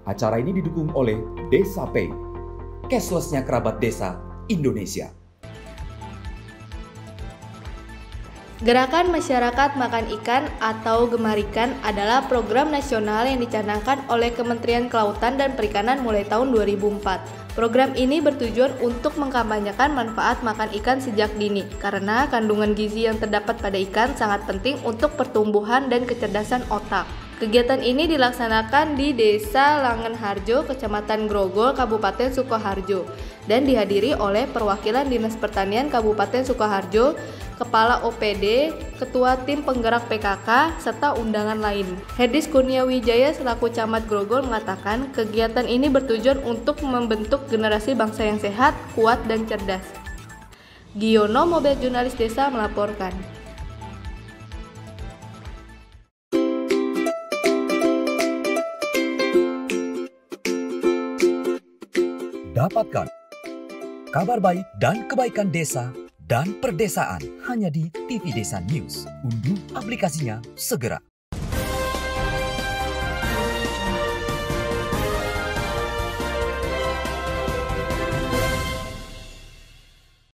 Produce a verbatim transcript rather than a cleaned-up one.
Acara ini didukung oleh Desa Pay, cashless-nya kerabat desa Indonesia. Gerakan Masyarakat Makan Ikan atau Gemar Ikan adalah program nasional yang dicanangkan oleh Kementerian Kelautan dan Perikanan mulai tahun dua ribu empat. Program ini bertujuan untuk mengkampanyekan manfaat makan ikan sejak dini, karena kandungan gizi yang terdapat pada ikan sangat penting untuk pertumbuhan dan kecerdasan otak. Kegiatan ini dilaksanakan di Desa Langenharjo, Kecamatan Grogol, Kabupaten Sukoharjo, dan dihadiri oleh perwakilan Dinas Pertanian Kabupaten Sukoharjo, Kepala O P D, Ketua Tim Penggerak P K K, serta undangan lain. Hedis Kurniawijaya selaku Camat Grogol mengatakan kegiatan ini bertujuan untuk membentuk generasi bangsa yang sehat, kuat, dan cerdas. Giono, Mobil Jurnalis Desa, melaporkan. Dapatkan kabar baik dan kebaikan desa dan perdesaan hanya di T V Desa News. Unduh aplikasinya segera.